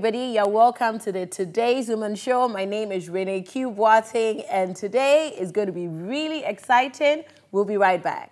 everybody. You're welcome to the Today's Woman Show. My name is Renee Q. Boateng, and today is going to be really exciting. We'll be right back.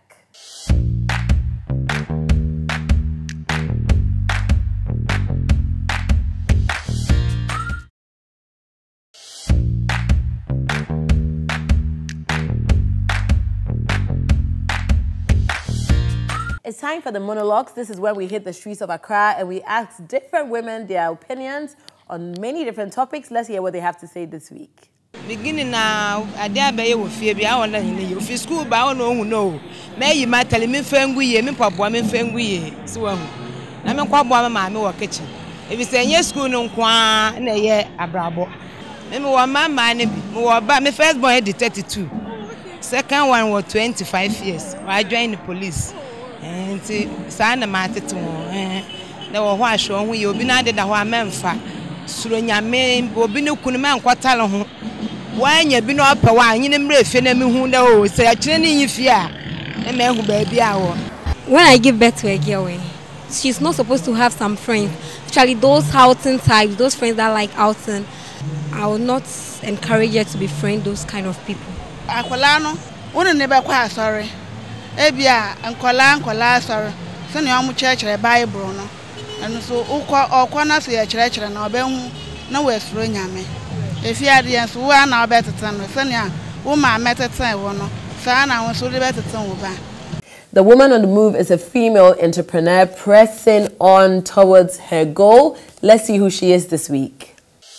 It's time for the monologues. This is when we hit the streets of Accra and we ask different women their opinions on many different topics. Let's hear what they have to say this week. Beginning now, I dare be you fear be I want you fi school ba no. May you might tell me fengu ye, me papa me fengu ye. So na me kwa boa ma me wo kitchen. If you say yes school no kwa na ye abrabo. Me wo mama na bi. Me wo ba me first born at 32. Second one was 25 years. I joined the police. And say na ma tete won na wo ho ahwe ho ye obi na de da ho amemfa suro nyame obi ne kunu ma nkwatale ho wanya bi no opa wa anyine mrefe na me hu da o say akire ne yifi a na me hu ba bia wo. When I give birth to a girl, she's not supposed to have some friends, actually those outing types, those friends that like outing. I will not encourage her to befriend those kind of people. Akola no wonu ne be kwa asori ebia nkola sorry so ne amu church Bible no and so okwa na so ye church na obehu na wesuro nyame efiade so wo na obeteten no so ne a wo ma meteten wo no so na wo so de beteten wo ba. The woman on the move is a female entrepreneur pressing on towards her goal. Let's see who she is this week.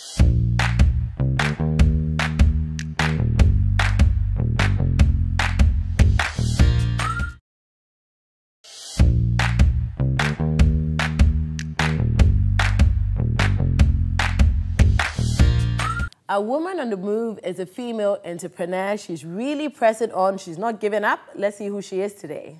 A woman on the move is a female entrepreneur. She's really pressing on. She's not giving up. Let's see who she is today.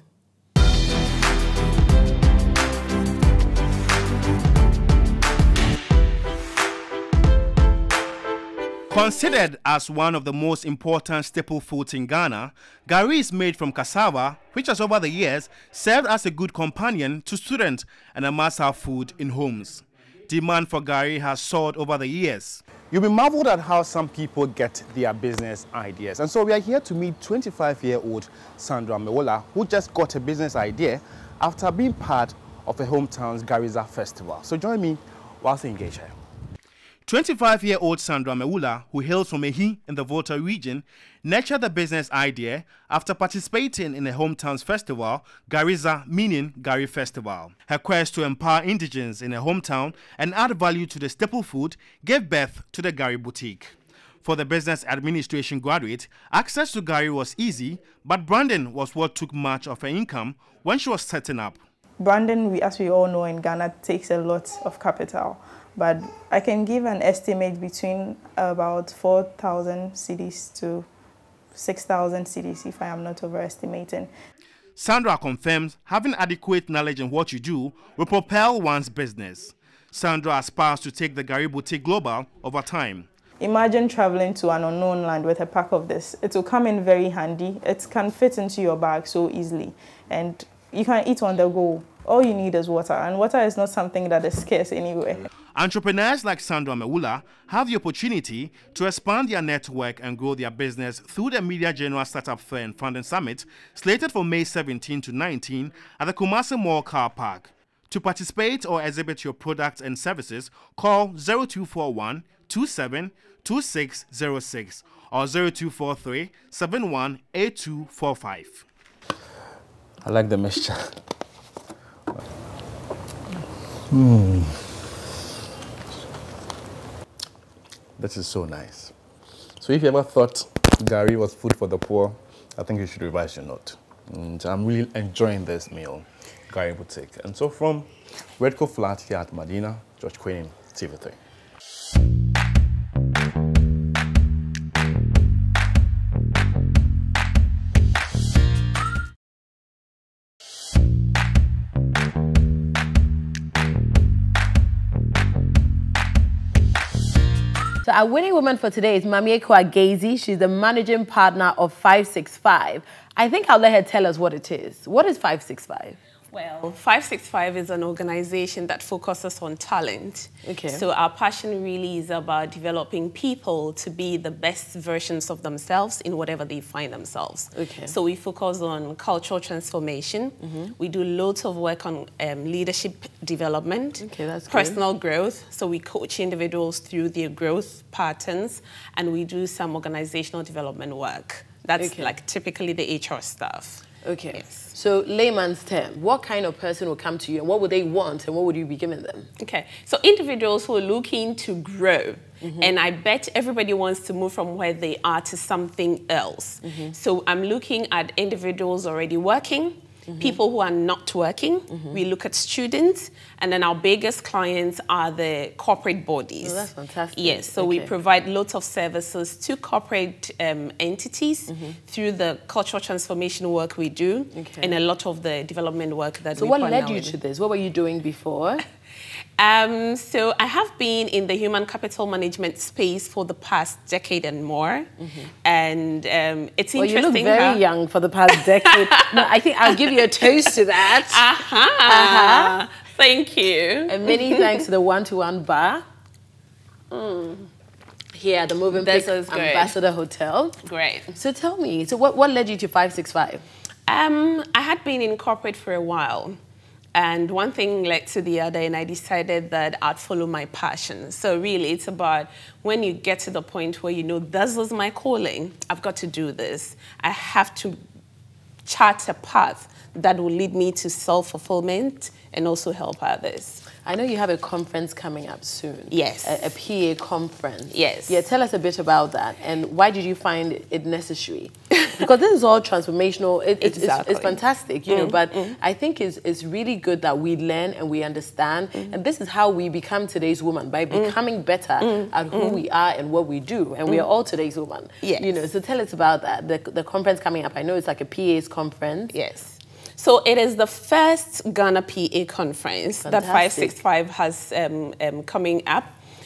Considered as one of the most important staple foods in Ghana, Gari is made from cassava, which has over the years served as a good companion to students and a must-have food in homes. Demand for Gari has soared over the years. You'll be marveled at how some people get their business ideas. And so we are here to meet 25-year-old Sandra Mewola, who just got a business idea after being part of a hometown's Gariza festival. So join me whilst we engage her. 25-year-old Sandra Mewola, who hails from Ehi in the Volta region, nurtured the business idea after participating in a hometown's festival, Gariza, meaning Gari Festival. Her quest to empower indigents in her hometown and add value to the staple food gave birth to the Gari Boutique. For the business administration graduate, access to Gari was easy, but branding was what took much of her income when she was setting up. Branding, as we all know in Ghana, takes a lot of capital. But I can give an estimate between about 4,000 cedis to 6,000 cedis, if I am not overestimating. Sandra confirms having adequate knowledge in what you do will propel one's business. Sandra aspires to take the Gari Boutique global over time. Imagine traveling to an unknown land with a pack of this. It will come in very handy. It can fit into your bag so easily. And you can eat on the go. All you need is water, and water is not something that is scarce anywhere. Entrepreneurs like Sandra Mewola have the opportunity to expand their network and grow their business through the Media General Startup Fair and Funding Summit, slated for May 17 to 19 at the Kumasi Mall Car Park. To participate or exhibit your products and services, call 0241 27 2606 or 0243 71 8245. I like the mixture. This is so nice. So if you ever thought Gari was food for the poor, I think you should revise your note. And I'm really enjoying this meal, Gari Boutique. And so from Redco Flat here at Medina, George Queen, TV3. So our winning woman for today is Mamieko Agezi. She's the managing partner of 565. I think I'll let her tell us what it is. What is 565? Well, 565 is an organization that focuses on talent. Okay. So our passion really is about developing people to be the best versions of themselves in whatever they find themselves. Okay. So we focus on cultural transformation. We do loads of work on leadership development, Okay, that's good. personal growth. So we coach individuals through their growth patterns, and we do some organizational development work. That's Okay. like typically the HR stuff. Okay. Yes. So layman's term, what kind of person will come to you and what would they want and what would you be giving them? Okay, so individuals who are looking to grow, and I bet everybody wants to move from where they are to something else. So I'm looking at individuals already working, people who are not working. We look at students, and then our biggest clients are the corporate bodies. Oh, that's fantastic. Yes, so we Okay. provide lots of services to corporate entities through the cultural transformation work we do, Okay. and a lot of the development work that So we what partner led you with. to this? What were you doing before? So I have been in the human capital management space for the past decade and more, and it's Well, you interesting. look very young for the past decade. No, I think I'll give you a toast to that. Thank you. And many thanks to the one-to-one bar. Here at the Moving This Pick is good. Ambassador Hotel. Great. So tell me, so what led you to 565? I had been in corporate for a while, and one thing led to the other, and I decided that I'd follow my passion. So really, it's about when you get to the point where you know, this is my calling, I've got to do this. I have to chart a path that will lead me to self-fulfillment and also help others. I know you have a conference coming up soon. Yes. A PA conference. Yes. Yeah, tell us a bit about that and why did you find it necessary? Because this is all transformational. It's Exactly. fantastic, you know, but I think it's really good that we learn and we understand. And this is how we become today's woman, by becoming better at who we are and what we do. And we are all today's woman. Yes. You know, so tell us about that, the conference coming up. I know it's like a PA's conference. Yes. So it is the first Ghana PA conference that Fantastic. 565 has coming up.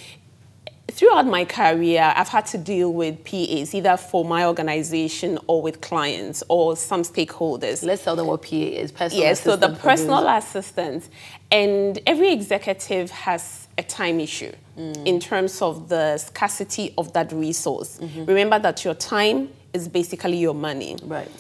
Throughout my career, I've had to deal with PAs, either for my organization or with clients or some stakeholders. Let's tell them what PA is. Personal Yes, so the assistant for those. personal assistant, and every executive has a time issue in terms of the scarcity of that resource. Remember that your time is basically your money. Right.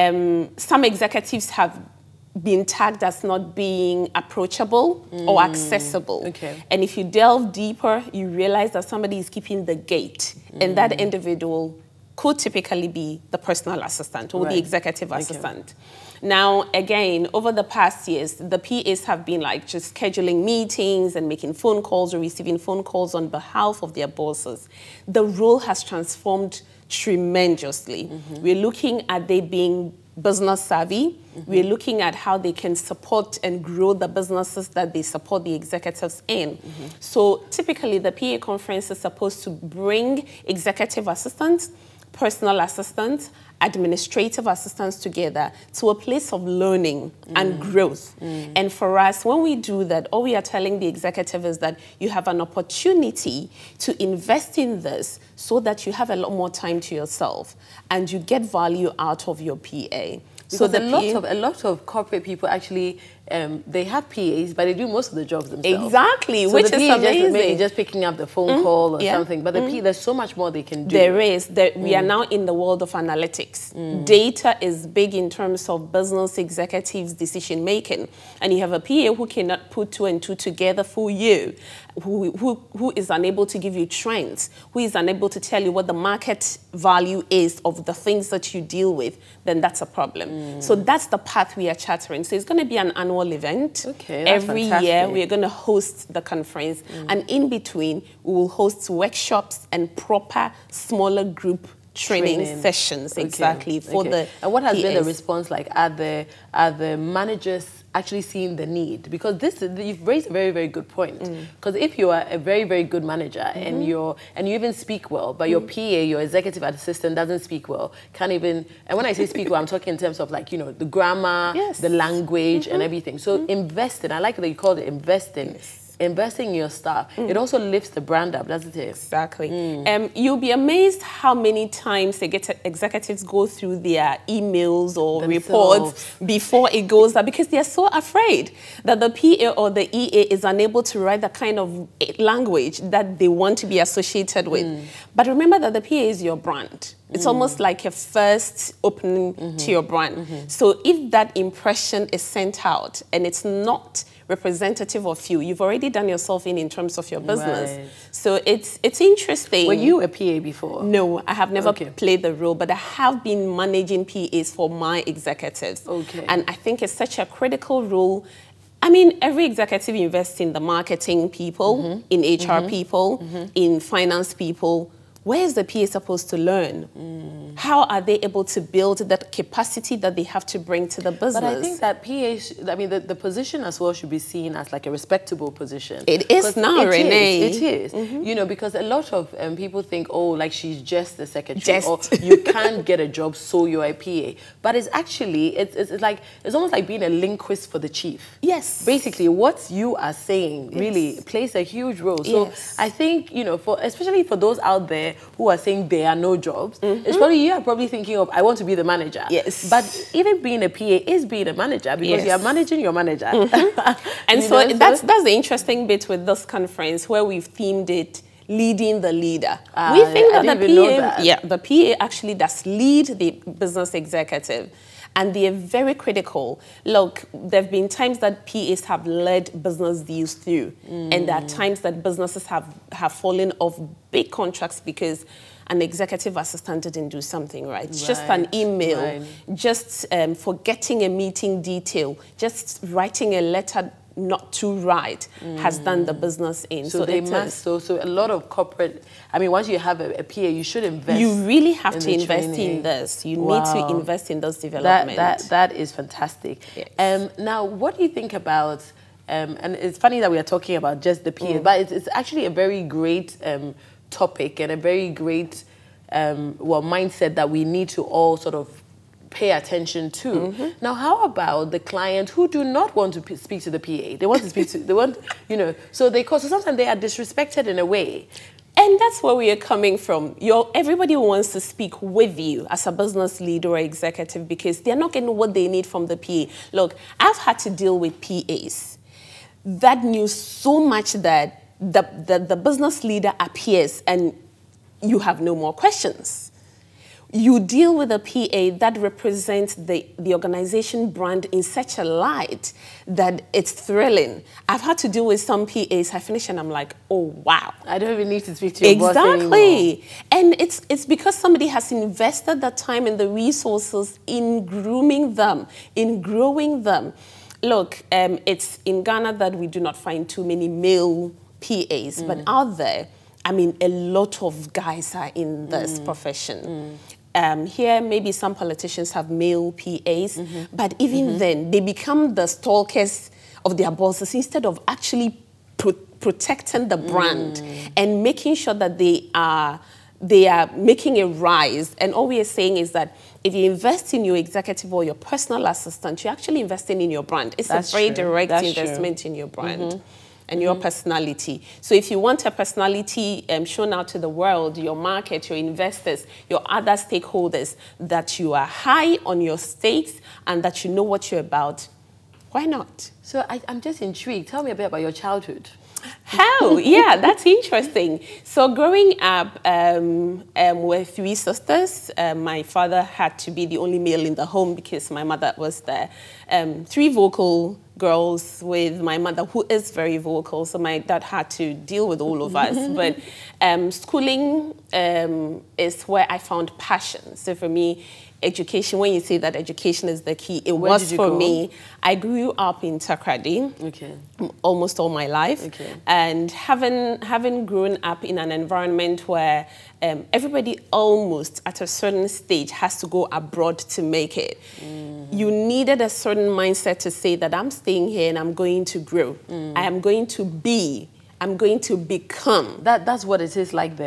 Some executives have been tagged as not being approachable or accessible. Okay. And if you delve deeper, you realize that somebody is keeping the gate, and that individual could typically be the personal assistant or Right. the executive Okay. assistant. Now, again, over the past years, the PAs have been like just scheduling meetings and making phone calls or receiving phone calls on behalf of their bosses. The role has transformed tremendously. We're looking at they being business savvy. We're looking at how they can support and grow the businesses that they support the executives in. So typically the PA conference is supposed to bring executive assistants, personal assistants, administrative assistants together to a place of learning and growth. And for us, when we do that, all we are telling the executive is that you have an opportunity to invest in this so that you have a lot more time to yourself and you get value out of your PA. Because the a lot of corporate people actually, they have PAs, but they do most of the jobs themselves. Exactly, So which the is PA amazing. maybe just picking up the phone call or yeah. something, but the PA, there's so much more they can do. There is. We are now in the world of analytics. Data is big in terms of business executives' decision making. And you have a PA who cannot put two and two together for you, who is unable to give you trends, who is unable to tell you what the market value is of the things that you deal with, then that's a problem. So that's the path we are chartering. So it's going to be an annual event. Okay, that's Every year fantastic. we are going to host the conference. And in between, we will host workshops and proper smaller group training sessions, Okay, exactly, for okay. the And what has been the PAs. response like? Are the managers actually seeing the need? Because you've raised a very, very good point. Because if you are a very, very good manager and you even speak well, but your PA, your executive assistant doesn't speak well, can't even, and when I say speak well, I'm talking in terms of like, you know, the grammar, Yes. the language and everything. So investing, I like that you called it investing. investing in your staff, it also lifts the brand up, doesn't it? Exactly. You'll be amazed how many times executives go through their emails or reports before it goes up because they're so afraid that the PA or the EA is unable to write the kind of language that they want to be associated with. But remember that the PA is your brand. It's almost like a first opening to your brand. So if that impression is sent out and it's not representative of you, you've already done yourself in terms of your business. Right. So it's interesting. Were you a PA before? No, I have never played the role, but I have been managing PAs for my executives. Okay. And I think it's such a critical role. I mean, every executive invests in the marketing people, in HR people, in finance people. Where is the PA supposed to learn? How are they able to build that capacity that they have to bring to the business? But I think that PA, I mean, the position as well should be seen as like a respectable position. It is now, Renee. It is. You know, because a lot of people think, oh, like she's just the secretary, or you can't get a job, so you're a PA. But it's actually, it's almost like being a linguist for the chief. Yes. Basically, what you are saying really plays a huge role. So I think, you know, especially for those out there who are saying there are no jobs, it's probably, you are probably thinking of, I want to be the manager. Yes. But even being a PA is being a manager because you are managing your manager. And so that's the interesting bit with this conference where we've themed it leading the leader. We think that the PA actually does lead the business executive. And they are very critical. Look, there have been times that PAs have led business deals through. And there are times that businesses have fallen off big contracts because an executive assistant didn't do something right. Just an email, just forgetting a meeting detail, just writing a letter not to write has done the business in. So they must. So a lot of corporate. I mean, once you have a PA, you should invest. You really have to invest in this. You need to invest in those developments. That is fantastic. Yes. Now, what do you think about? And it's funny that we are talking about just the PA, but it's actually a very great topic and a very great mindset that we need to all sort of pay attention to. Now, how about the client who do not want to speak to the PA? They want to speak to, so sometimes they are disrespected in a way. And that's where we are coming from. Everybody wants to speak with you as a business leader or executive because they're not getting what they need from the PA. Look, I've had to deal with PAs that knew so much that the business leader appears and you have no more questions. You deal with a PA that represents the organization brand in such a light that it's thrilling. I've had to deal with some PAs, I finish and I'm like, oh, wow. I don't even need to speak to your boss anymore. Exactly. And it's because somebody has invested the time and the resources in grooming them, in growing them. Look, it's in Ghana that we do not find too many male PAs, but out there, I mean, a lot of guys are in this profession. Here, maybe some politicians have male PAs, but even then, they become the stalkers of their bosses instead of actually protecting the brand and making sure that they are making a rise. And all we are saying is that if you invest in your executive or your personal assistant, you're actually investing in your brand. It's a very direct investment in your brand. And your personality. So if you want a personality shown out to the world, your market, your investors, your other stakeholders, that you are high on your stakes and that you know what you're about, why not? So I'm just intrigued. Tell me a bit about your childhood. How? Yeah, that's interesting. So growing up, we're three sisters. My father had to be the only male in the home because my mother was there. Three vocal girls with my mother, who is very vocal, so my dad had to deal with all of us. But schooling is where I found passion. So for me, education, when you say that education is the key, it was for me. I grew up in Takoradi almost all my life. And having grown up in an environment where everybody almost at a certain stage has to go abroad to make it. You needed a certain mindset to say that I'm staying here and I'm going to grow. I am going to be, I'm going to become. That's what it is like there?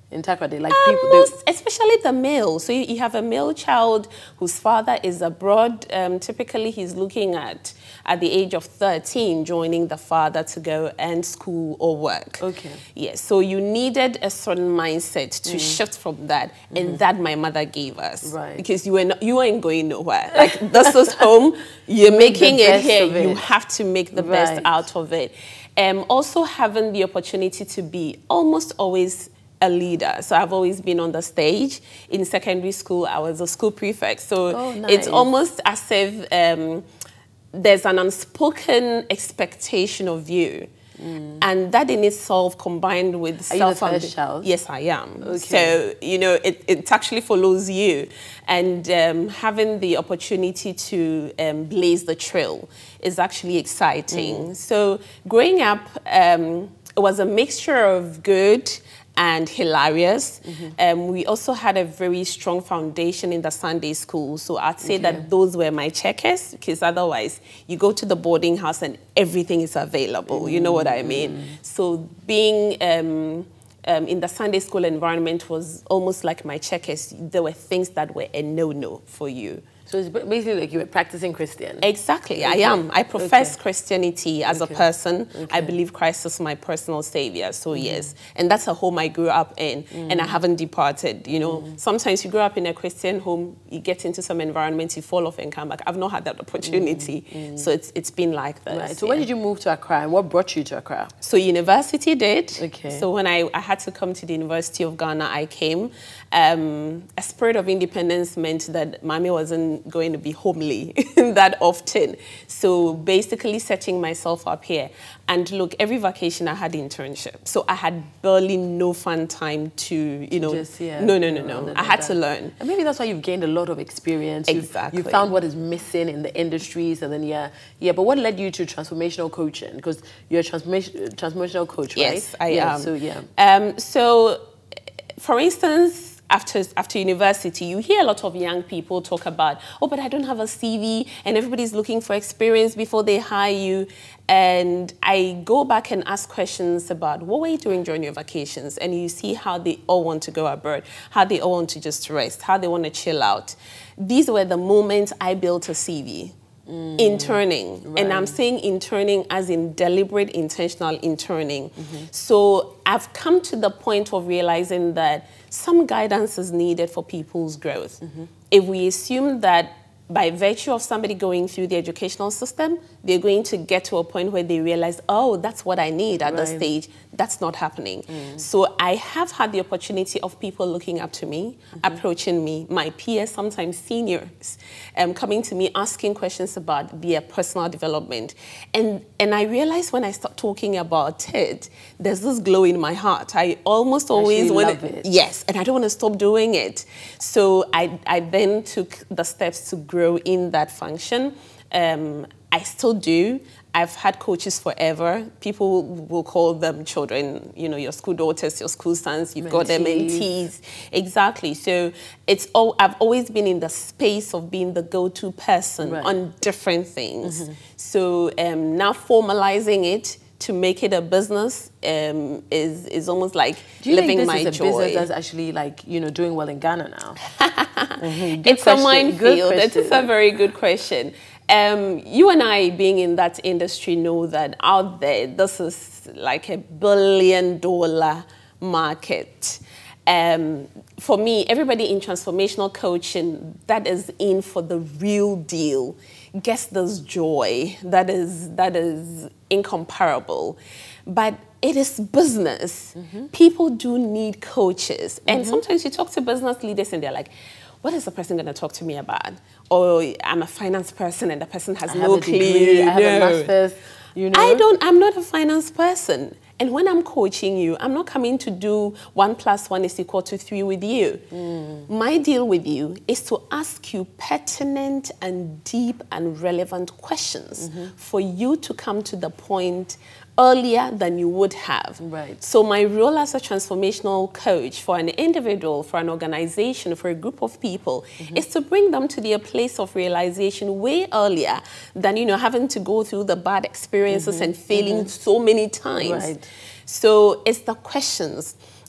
in Takoradi? Like people, especially the male. So you have a male child whose father is abroad. Typically, he's looking at the age of 13, joining the father to go and school or work. Okay. Yes. So you needed a certain mindset to shift from that, and that my mother gave us. Right. Because you ain't going nowhere. Like, this is home. You're making it here. You have to make the best out of it. Also having the opportunity to be almost always a leader. So I've always been on the stage. In secondary school, I was a school prefect. So it's almost as if there's an unspoken expectation of you. And that in itself, combined with self-foundation. Are you the first child? Yes, I am. Okay. So, you know, it actually follows you. And having the opportunity to blaze the trail is actually exciting. So growing up, it was a mixture of good and hilarious. We also had a very strong foundation in the Sunday school. So I'd say that those were my checkers, because otherwise you go to the boarding house and everything is available. You know what I mean? So being in the Sunday school environment was almost like my checkers. There were things that were a no-no for you. So it's basically like you were practicing Christian. Exactly, I am. I profess Christianity as a person. I believe Christ is my personal savior, so yes. And that's a home I grew up in, and I haven't departed, you know. Sometimes you grow up in a Christian home, you get into some environment, you fall off and come back. I've not had that opportunity, so it's been like this. Right. So when did you move to Accra, and what brought you to Accra? So university did. Okay. So when I had to come to the University of Ghana, I came. A spirit of independence meant that Mami wasn't going to be homely that often. So basically setting myself up here. And look, every vacation I had internship. So I had barely no fun time to, you know, no. I had to learn. And maybe that's why you've gained a lot of experience. Exactly. You found what is missing in the industries, and then but what led you to transformational coaching? Because you're a transformational coach, right? Yes, I am. So so for instance, after university, you hear a lot of young people talk about, oh, but I don't have a CV, and everybody's looking for experience before they hire you. And I go back and ask questions about what were you doing during your vacations, and you see how they all want to go abroad, how they all want to just rest, how they want to chill out. These were the moments I built a CV. Interning. And I'm saying interning as in deliberate, intentional interning. So I've come to the point of realizing that some guidance is needed for people's growth. If we assume that by virtue of somebody going through the educational system, they're going to get to a point where they realize, oh, that's what I need at this stage. That's not happening. So I have had the opportunity of people looking up to me, approaching me, my peers, sometimes seniors, coming to me, asking questions about their personal development. And I realized when I start talking about it, there's this glow in my heart. I almost always want to, yes, and I don't want to stop doing it. So I then took the steps to grow in that function. I still do. I've had coaches forever. People will call them children, you know, your school daughters, your school sons, you've got them mentees. Exactly. So I've always been in the space of being the go-to person on different things. So now formalizing it to make it a business is almost like living my joy. Do you think this is a business that's actually, like, you know, doing well in Ghana now? It's a minefield. It is a very good question. You and I, being in that industry, know that out there, this is like $1 billion market. For me, everybody in transformational coaching that is in for the real deal gets this joy that is incomparable. But it is business. People do need coaches. And sometimes you talk to business leaders and they're like, what is the person going to talk to me about? Or I'm a finance person and the person has no clue. I have a master's, you know? I'm not a finance person. And when I'm coaching you, I'm not coming to do 1 + 1 = 3 with you. My deal with you is to ask you pertinent and deep and relevant questions for you to come to the point earlier than you would have. Right. So my role as a transformational coach for an individual, for an organization, for a group of people is to bring them to their place of realization way earlier than, you know, having to go through the bad experiences and failing so many times. Right. So it's the questions.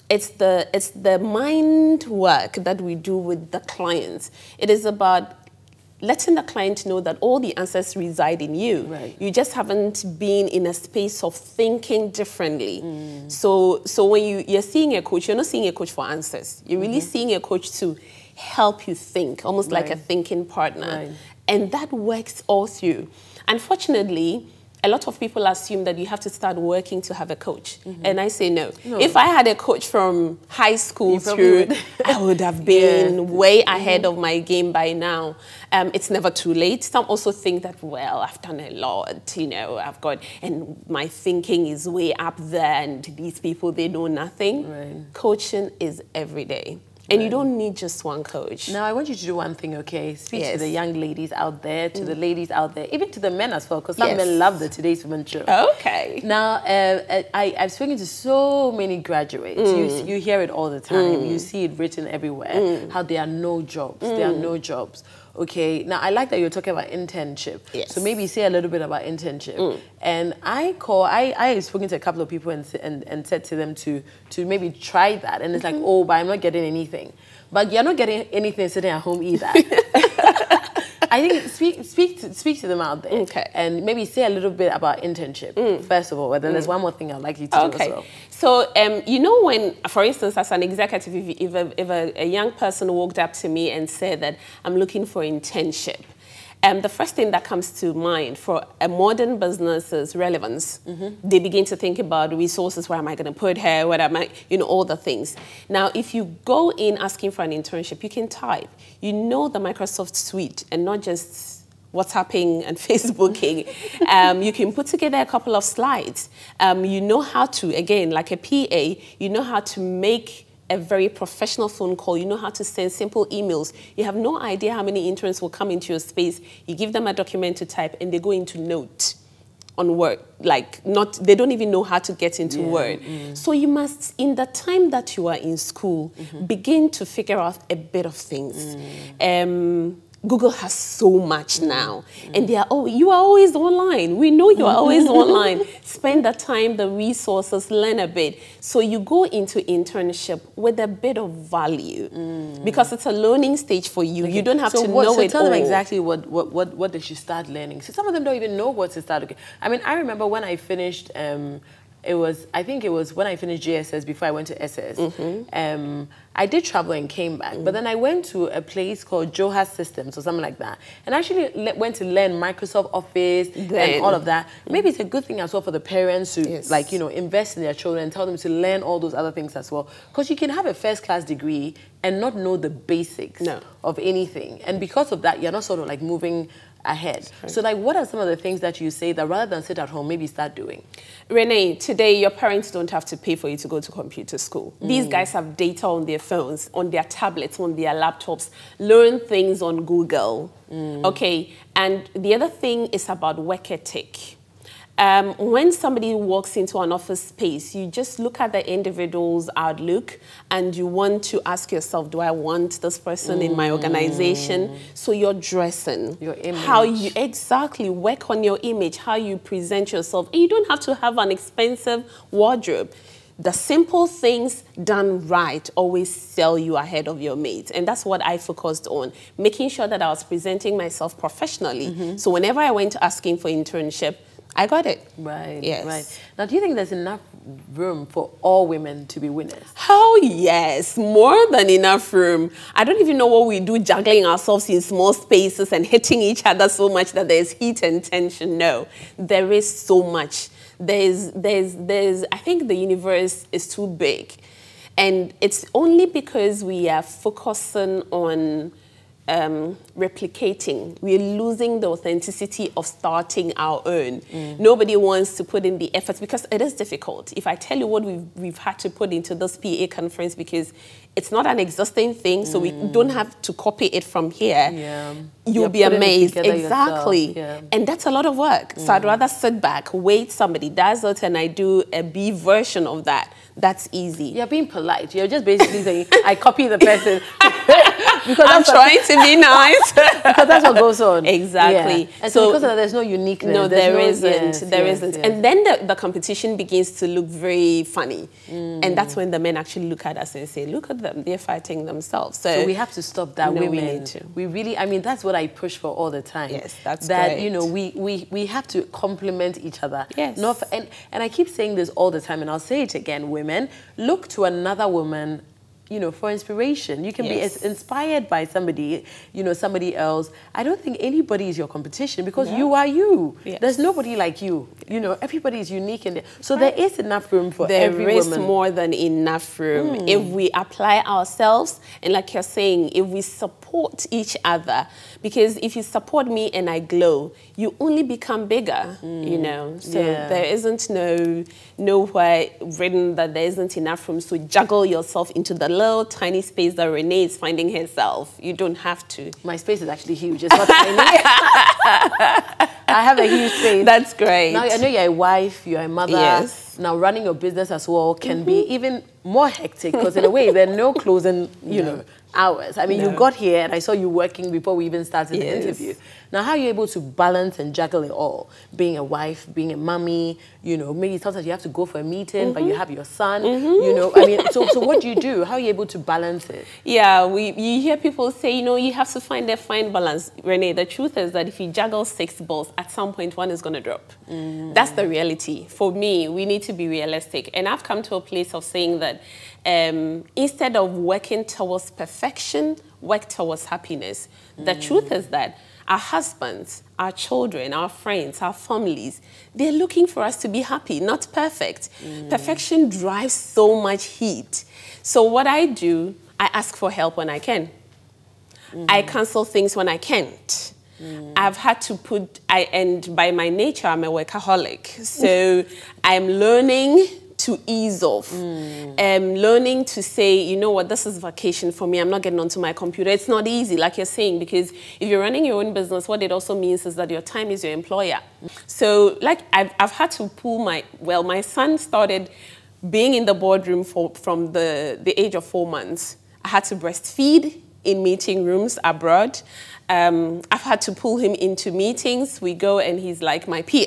it's the mind work that we do with the clients. It is about letting the client know that all the answers reside in you. Right. You just haven't been in a space of thinking differently. So when you're seeing a coach, you're not seeing a coach for answers. You're really seeing a coach to help you think, almost like a thinking partner. Right. And that works all through. Unfortunately, a lot of people assume that you have to start working to have a coach. And I say no. If I had a coach from high school through, I would have been way ahead of my game by now. It's never too late. Some also think that, well, I've done a lot, you know, I've got, and my thinking is way up there, and these people, they know nothing. Right. Coaching is every day. And you don't need just one coach. Now, I want you to do one thing, okay? Speak Yes. to the young ladies out there, to the ladies out there, even to the men as well, because some men love the Today's Women show. Okay. Now, I've spoken to so many graduates. You hear it all the time. You see it written everywhere, how there are no jobs. There are no jobs. Okay, now I like that you're talking about internship. Yes. So maybe say a little bit about internship. And I have spoken to a couple of people and said to them to maybe try that. And it's like, oh, but I'm not getting anything. But you're not getting anything sitting at home either. I think speak to them out there. Okay. And maybe say a little bit about internship, first of all. And then there's one more thing I'd like you to do as well. So, you know, when, for instance, as an executive, if a young person walked up to me and said that I'm looking for internship, the first thing that comes to mind for a modern business's relevance, they begin to think about resources. Where am I going to put her? What am I, you know, all the things. Now, if you go in asking for an internship, you can type. You know the Microsoft suite and not just WhatsApping and Facebooking. You can put together a couple of slides. You know how to, again, like a PA, you know how to make a very professional phone call. You know how to send simple emails. You have no idea how many interns will come into your space. You give them a document to type and they go into Note on Word. Like, they don't even know how to get into Word. So you must, in the time that you are in school, begin to figure out a bit of things. Google has so much now, and you are always online. We know you are always online. Spend the time, the resources, learn a bit. So you go into internship with a bit of value, because it's a learning stage for you. Okay. You don't have to know it all. So tell them exactly what they should start learning. So some of them don't even know what to start. Okay. I mean, I remember when I finished. I think it was when I finished JSS before I went to SS. I did travel and came back, but then I went to a place called Johas Systems or something like that, and actually went to learn Microsoft Office and all of that. Maybe it's a good thing as well for the parents to like, you know, invest in their children and tell them to learn all those other things as well, because you can have a first-class degree and not know the basics of anything, and because of that, you're not sort of like moving ahead. Right. So like, what are some of the things that you say that rather than sit at home, maybe start doing? Renee, today your parents don't have to pay for you to go to computer school. These guys have data on their phones, on their tablets, on their laptops, learn things on Google. Okay, and the other thing is about work ethic. When somebody walks into an office space, you just look at the individual's outlook and you want to ask yourself, do I want this person in my organization? So you're dressing. Your image. How you exactly work on your image, how you present yourself. And you don't have to have an expensive wardrobe. The simple things done right always sell you ahead of your mates. And that's what I focused on, making sure that I was presenting myself professionally. So whenever I went asking for internship, I got it. Right, yes. Right. Now, do you think there's enough room for all women to be winners? Oh, yes. More than enough room. I don't even know what we do, juggling ourselves in small spaces and hitting each other so much that there's heat and tension. No, there is so much. There's I think the universe is too big. And it's only because we are focusing on replicating. We're losing the authenticity of starting our own. Nobody wants to put in the effort because it is difficult. If I tell you what we've had to put into this PA conference, because it's not an existing thing, so we don't have to copy it from here. You'll be amazed. Exactly. And that's a lot of work. So I'd rather sit back, wait, somebody does it, and I do a B version of that. That's easy. You're being polite. You're just basically saying, I copy the person. Because I'm trying to be nice. Because that's what goes on. Exactly. Yeah. And so because of that, there's no uniqueness. No, there isn't. There yes, isn't. yes. And then the competition begins to look very funny. And that's when the men actually look at us and say, look at them, they're fighting themselves. So we have to stop that. No, Women, we need to. We really, I mean, that's what I push for all the time. Yes, that's that great. you know, we have to complement each other. Yes. And I keep saying this all the time, and I'll say it again. Women, look to another woman, you know, for inspiration. You can be inspired by somebody, you know, somebody else. I don't think anybody is your competition because you are you. Yes. There's nobody like you. You know, everybody is unique in there. So there is enough room for every There is woman. more than enough room if we apply ourselves, and like you're saying, if we support each other. Because if you support me and I glow, you only become bigger, you know. So there isn't nowhere written that there isn't enough room to juggle yourself into the little tiny space that Renee is finding herself. You don't have to. My space is actually huge. It's not tiny. I have a huge space. That's great. Now I know you're a wife, you're a mother. Yes. Now running your business as well can be even more hectic because in a way there are no closing, you know, hours. I mean, you got here and I saw you working before we even started the interview. Now, how are you able to balance and juggle it all? Being a wife, being a mommy, you know, maybe sometimes you have to go for a meeting, but you have your son, you know. I mean, so what do you do? How are you able to balance it? Yeah, you hear people say, you know, you have to find a fine balance. Renee, the truth is that if you juggle 6 balls, at some point one is going to drop. That's the reality. For me, we need to be realistic. And I've come to a place of saying that instead of working towards perfection, work towards happiness. The truth is that our husbands, our children, our friends, our families, they're looking for us to be happy, not perfect. Perfection drives so much heat. So what I do, I ask for help when I can. I cancel things when I can't. I've had to and by my nature, I'm a workaholic. So I'm learning to ease off. Learning to say, you know what, this is vacation for me. I'm not getting onto my computer. It's not easy, like you're saying, because if you're running your own business, what it also means is that your time is your employer. So, like, I've had to pull my son started being in the boardroom from the age of 4 months. I had to breastfeed in meeting rooms abroad. I've had to pull him into meetings. We go and he's like my PA.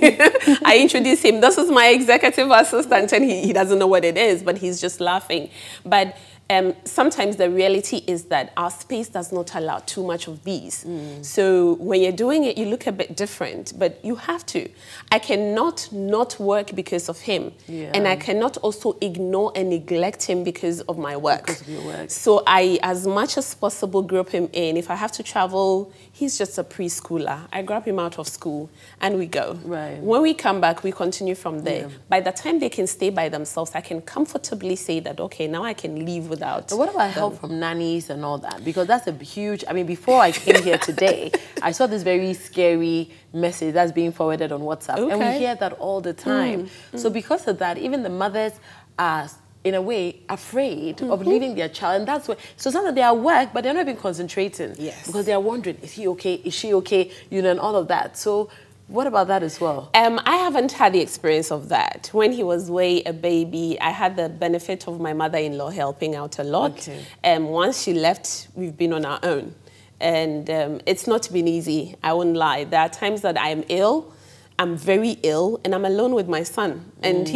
I introduce him. This is my executive assistant, and he doesn't know what it is, but he's just laughing. But sometimes the reality is that our space does not allow too much of these. So when you're doing it, you look a bit different, but you have to. I cannot not work because of him. And I cannot also ignore and neglect him because of my work. Because of your work. So I, as much as possible, group him in. If I have to travel, he's just a preschooler. I grab him out of school and we go. Right. When we come back, we continue from there. By the time they can stay by themselves, I can comfortably say that, okay, now I can leave without. So what about help from nannies and all that? Because that's a huge, I mean, before I came here today, I saw this very scary message that's being forwarded on WhatsApp. Okay. And we hear that all the time. So because of that, even the mothers are, in a way, afraid of leaving their child. And that's why, so sometimes they are at work, but they're not even concentrating. Yes. Because they are wondering, is he okay? Is she okay? You know, and all of that. So what about that as well? I haven't had the experience of that. When he was way a baby, I had the benefit of my mother-in-law helping out a lot. Once she left, we've been on our own. And it's not been easy, I won't lie. There are times that I'm ill, I'm very ill, and I'm alone with my son. And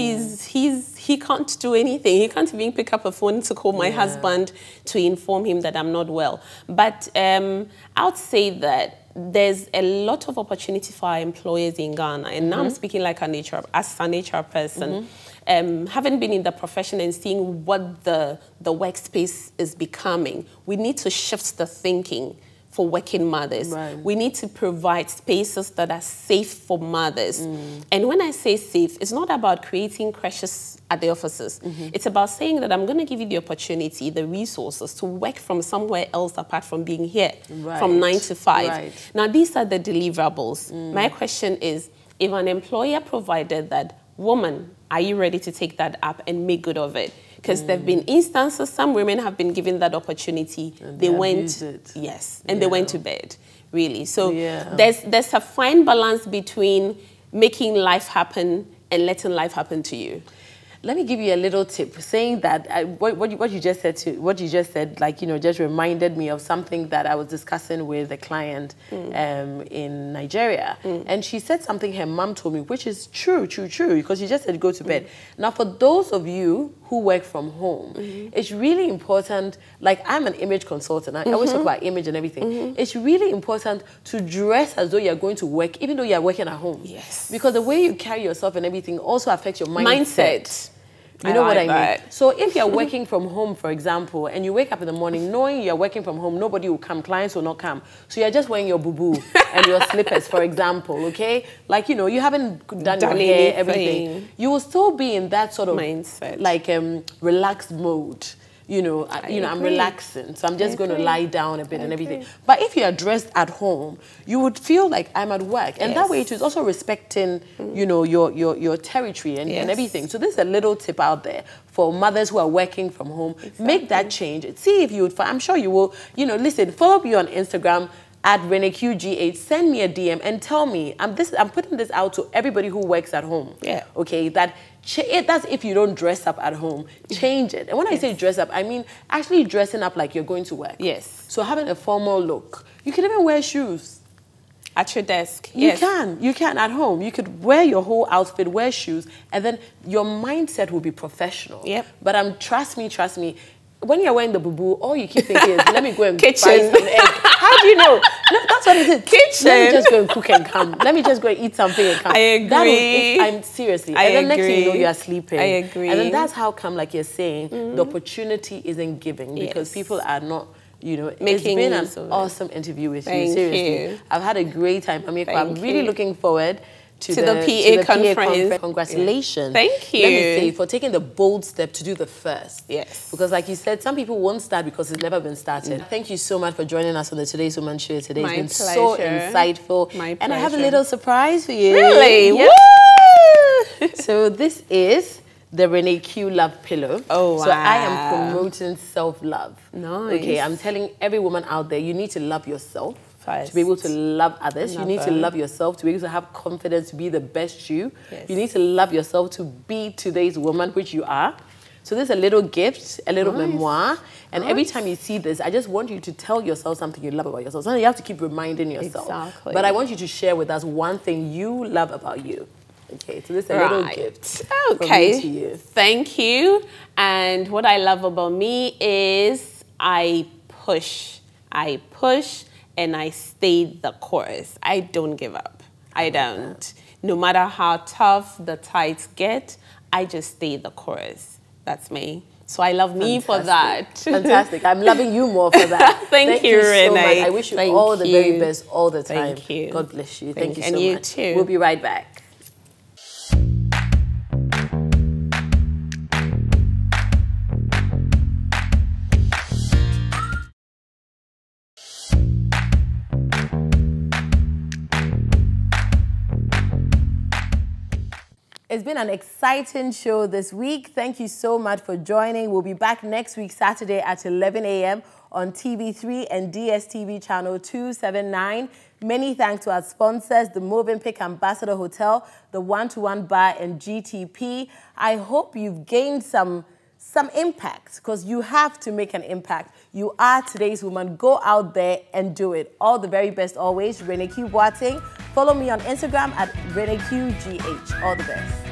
he can't do anything. He can't even pick up a phone to call my husband to inform him that I'm not well. But I would say that there's a lot of opportunity for our employers in Ghana. And now I'm speaking like as an HR person. Having been in the profession and seeing what the workspace is becoming, we need to shift the thinking for working mothers. We need to provide spaces that are safe for mothers. And when I say safe, it's not about creating crashes at the offices. It's about saying that I'm going to give you the opportunity, the resources to work from somewhere else apart from being here, from 9 to 5. Now, these are the deliverables. My question is, if an employer provided that, woman, are you ready to take that up and make good of it? Because there have been instances, some women have been given that opportunity. They went, and they went to bed, really. So there's a fine balance between making life happen and letting life happen to you. Let me give you a little tip. Saying that, what you just said, like, you know, just reminded me of something that I was discussing with a client in Nigeria. And she said something her mom told me, which is true, because she just said go to bed. Now, for those of you who work from home, it's really important, like I'm an image consultant, I always talk about image and everything. It's really important to dress as though you're going to work, even though you're working at home. Yes. Because the way you carry yourself and everything also affects your mindset. You know I what like I mean? that. So if you're working from home, for example, and you wake up in the morning knowing you're working from home, nobody will come, clients will not come. So you're just wearing your boo-boo and your slippers, for example, okay? Like, you know, you haven't done your hair, everything. You will still be in that sort of mindset, like relaxed mode. You know, I'm relaxing, so I'm just going to lie down a bit and everything. But if you are dressed at home, you would feel like I'm at work, and that way it is also respecting, you know, your territory and everything. So this is a little tip out there for mothers who are working from home. Make that change. See if you would. I'm sure you will. You know, listen. Follow me on Instagram at ReneQGH. Send me a DM and tell me. I'm putting this out to everybody who works at home. Yeah. Okay. That's if you don't dress up at home. Change it. And when I say dress up, I mean actually dressing up like you're going to work. Yes. So having a formal look. You can even wear shoes. At your desk. You can at home. You could wear your whole outfit, wear shoes, and then your mindset will be professional. Yep. But trust me, when you're wearing the boo-boo, all you keep thinking is, let me go and buy some egg. How do you know? No, that's what it is. Kitchen. Let me just go and cook and come. Let me just go and eat something and come. I agree. I'm seriously. And then next thing you know, you are sleeping. I agree. And then that's how come, like you're saying, the opportunity isn't giving because people are not, you know, it's been an awesome interview with you. Seriously. I've had a great time. I'm really looking forward to the PA conference. Congratulations. Thank you. Let me say, for taking the bold step to do the first. Yes. Because like you said, some people won't start because it's never been started. Thank you so much for joining us on the Today's Woman show today. It's been so insightful. And I have a little surprise for you. Really? Yep. Woo! So this is the ReneQ Love Pillow. Oh, wow. So I am promoting self-love. Nice. Okay, I'm telling every woman out there, you need to love yourself. To be able to love others, you need to love yourself, to be able to have confidence, to be the best you. You need to love yourself to be today's woman, which you are. So this is a little gift, a little memoir. And every time you see this, I just want you to tell yourself something you love about yourself. Something you have to keep reminding yourself. Exactly. But I want you to share with us one thing you love about you. Okay, so this is a little gift. Okay, from me to you. Thank you. And what I love about me is I push. And I stay the course. I don't give up. I don't. No matter how tough the tides get, I just stay the course. That's me. So I love me for that. Fantastic. I'm loving you more for that. Thank you, Renee. So much. I wish you all the very best all the time. Thank you. God bless you. Thank you so much. And you too. We'll be right back. It's been an exciting show this week. Thank you so much for joining. We'll be back next week, Saturday at 11 a.m. on TV3 and DSTV channel 279. Many thanks to our sponsors, the Movenpick Ambassador Hotel, the One-to-One Bar, and GTP. I hope you've gained some impact, because you have to make an impact. You are today's woman. Go out there and do it. All the very best always. ReneQ Boateng. Follow me on Instagram at ReneQGH. All the best.